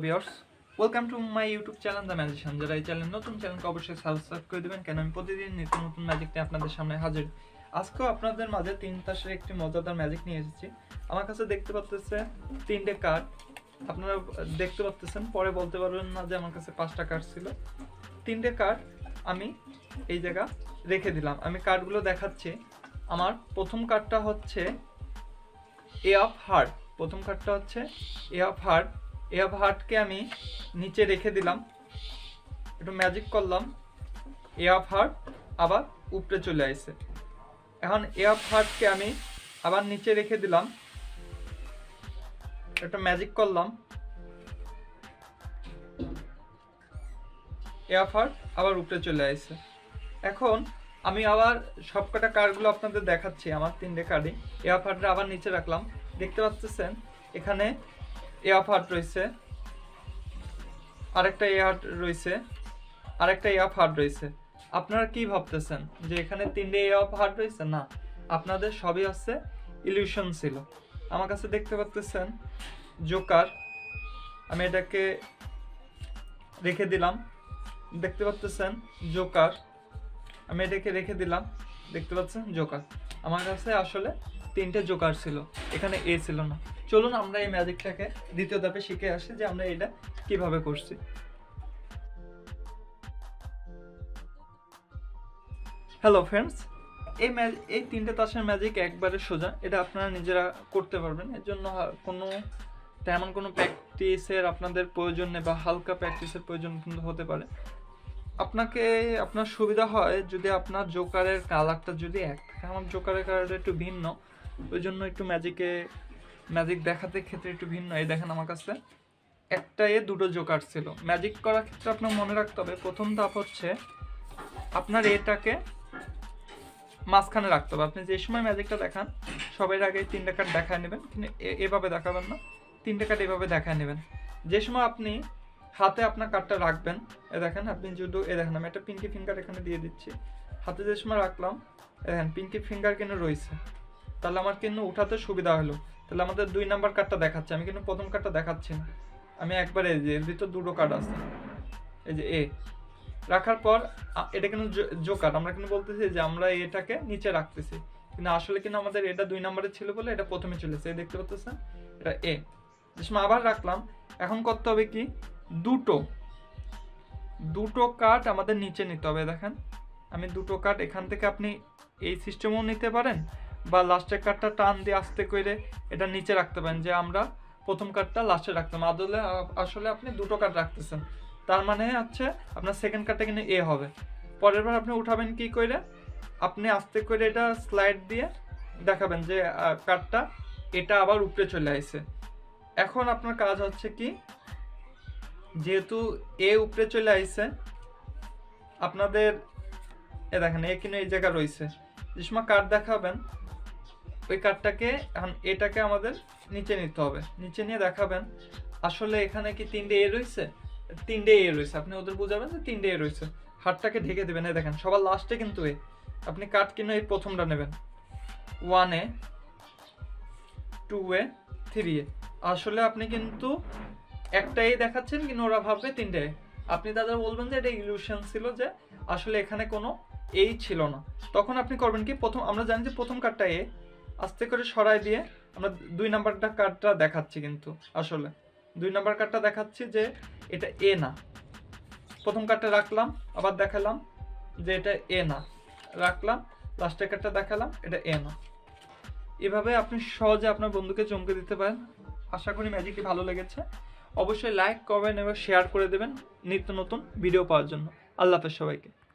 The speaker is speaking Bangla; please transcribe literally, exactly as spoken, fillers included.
Viewers, welcome to my YouTube channel the magician. যারা এই চ্যানেল নতুন, চ্যানেলকে অবশ্যই সাবস্ক্রাইব করে দেবেন, কেন আমি প্রতিদিন নিত্য নতুন ম্যাজিক নিয়ে আপনাদের সামনে হাজির। আজকেও আপনাদের মাঝে তিন তাসের একটি মজাদার ম্যাজিক নিয়ে এসেছি। আমার কাছে দেখতে পাচ্ছেন তিনটে কার্ড, আপনারা দেখতে পাচ্ছেন, পরে বলতে পারবেন না যে আমার কাছে পাঁচটা কার্ড ছিল। তিনটে কার্ড আমি এই জায়গা রেখে দিলাম। আমি কার্ডগুলো দেখাচ্ছি। আমার প্রথম কার্ডটা হচ্ছে এ অফ হার্ট। প্রথম কার্ডটা হচ্ছে A of heart. A of হার্টকে আমি নিচে রেখে দিলাম, একটু ম্যাজিক করলাম, এ অফ হার্ট আবার উপরে চলে আসছে। এখন এ অফ হার্টকে আমি আবার নিচে রেখে দিলাম, একটা ম্যাজিক করলাম, এ অফ হার্ট আবার উপরে চলে আসছে। এখন আমি আবার সবকটা কার্ডগুলো আপনাদের দেখাচ্ছি। আমার তিনটে কার্ডই এ অফ হার্টটা আবার নিচে রাখলাম। দেখতে পাচ্ছেন এখানে এ অফ হার্ট রয়েছে, আরেকটা এ হার্ট রয়েছে, আরেকটা এ অফ হার্ট রয়েছে। আপনারা কি ভাবতেছেন যে এখানে তিনটে এ অফ হার্ট রয়েছে? না, আপনাদের সবই হচ্ছে ইলিউশন ছিল। আমার কাছে দেখতে পাচ্ছেন জোকার, আমি এটাকে রেখে দিলাম। দেখতে পাচ্ছেন জোকার, আমি এটাকে রেখে দিলাম। দেখতে পাচ্ছেন জোকার। আমার কাছে আসলে তিনটে জোকার ছিল, এখানে এ ছিল না। চলুন আমরা এই ম্যাজিকটাকে দ্বিতীয় ধাপে শিখে আসি যে আমরা এটা কিভাবে করছি। হ্যালো ফ্রেন্ডস, এই এই তিনটে তাসের ম্যাজিক একবারে সোজা, এটা আপনারা নিজেরা করতে পারবেন। এর জন্য কোনো তেমন কোনো প্র্যাকটিসের আপনাদের প্রয়োজন নেই, বা হালকা প্র্যাকটিসের প্রয়োজন কিন্তু হতে পারে। আপনাকে আপনার সুবিধা হয় যদি আপনার জোকারের কালারটা যদি এক থাকে। আমার জোকারের কালারটা একটু ভিন্ন, ওই জন্য একটু ম্যাজিকে ম্যাজিক দেখাতে ক্ষেত্রে একটু ভিন্ন। এই দেখেন আমার কাছে একটা এ দুটো জোকার ছিল। ম্যাজিক করার ক্ষেত্রে আপনার মনে রাখতে হবে, প্রথম ধাপ হচ্ছে আপনার এটাকে মাঝখানে রাখতে হবে। আপনি যে সময় ম্যাজিকটা দেখান সবার আগে তিনটে কার্ড দেখায় নেবেন, কিন্তু এভাবে দেখাবেন না, তিনটে কার্ড এভাবে দেখায় নেবেন। যে সময় আপনি হাতে আপনার কার্ডটা রাখবেন, এ দেখেন আপনি যদি এ দেখেন আমি একটা পিঙ্কি ফিঙ্গার এখানে দিয়ে দিচ্ছি। হাতে যে সময় রাখলাম দেখেন পিঙ্কি ফিঙ্গার কিন্তু রয়েছে, তাহলে আমার কিন্তু উঠাতে সুবিধা হলো। তাহলে আমাদের দুই নাম্বার কার্ডটা দেখাচ্ছে, আমি কিন্তু প্রথম কার্ডটা দেখাচ্ছি না। আমি একবারে এই যে এর ভিতর দুটো কার্ড আছে, এই যে এ রাখার পর এটা কিন্তু জোকার, আমরা কিন্তু বলতেছি যে আমরা এটাকে নিচে রাখতেছি, কিন্তু আসলে কিন্তু আমাদের এটা দুই নম্বরে ছিল বলে এটা প্রথমে চলেছে। দেখতে পাচ্ছেন এটা এ। যে সময় আবার রাখলাম, এখন করতে হবে কি, দুটো দুটো কার্ড আমাদের নিচে নিতে হবে। দেখেন আমি দুটো কার্ড এখান থেকে, আপনি এই সিস্টেমও নিতে পারেন, বা লাস্টের কার্ডটা টান দিয়ে আস্তে করে এটা নিচে রাখতে পারেন, যে আমরা প্রথম কার্ডটা লাস্টে রাখতাম। আদলে আসলে আপনি দুটো কার্ড রাখতেছেন, তার মানে হচ্ছে আপনার সেকেন্ড কার্ডটা কিন্তু এ হবে। পরের বার আপনি উঠাবেন কি করে, আপনি আস্তে করে এটা স্লাইড দিয়ে দেখাবেন যে কার্ডটা এটা আবার উপরে চলে আসছে। এখন আপনার কাজ হচ্ছে কি, যেহেতু এ উপরে চলে আসছে, আপনাদের এ দেখেন এ কিন্তু এই জায়গা রয়েছে। যে সময় কার্ড দেখাবেন ওই কার্ডটাকে, এখন এটাকে আমাদের নিচে নিতে হবে। নিচে নিয়ে দেখাবেন আসলে এখানে কি তিনটে এ রয়েছে, তিনটে এ রয়েছে। আপনি ওদের বুঝাবেন যে তিনটে এ রয়েছে, হাতটাকে ঢেকে দেবেন। এই দেখেন সবার লাস্টে কিন্তু এ, আপনি কার্ড কিন্তু এই প্রথমটা নেবেন, one A, two A, three A. আসলে আপনি কিন্তু একটা এ দেখাচ্ছেন, কিন্তু ওরা ভাববে তিনটে এ। আপনি তাদের বলবেন যে এটা ইলিউশন ছিল, যে আসলে এখানে কোনো এই ছিল না। তখন আপনি করবেন কি, প্রথম আমরা জানি যে প্রথম কার্ডটা এ, আস্তে করে সরাই দিয়ে আমরা দুই নাম্বারটা কার্ডটা দেখাচ্ছি, কিন্তু আসলে দুই নাম্বার কার্ডটা দেখাচ্ছি যে এটা এ না। প্রথম কার্ডটা রাখলাম, আবার দেখালাম যে এটা এ না, রাখলাম, লাস্টের কার্ডটা দেখালাম এটা এ না। এভাবে আপনি সহজে আপনার বন্ধুকে চমকে দিতে পারেন। আশা করি ম্যাজিকটি ভালো লেগেছে। অবশ্যই লাইক, কমেন্ট এবং শেয়ার করে দেবেন নিত্য নতুন ভিডিও পাওয়ার জন্য। আল্লাহ হাফেজ সবাইকে।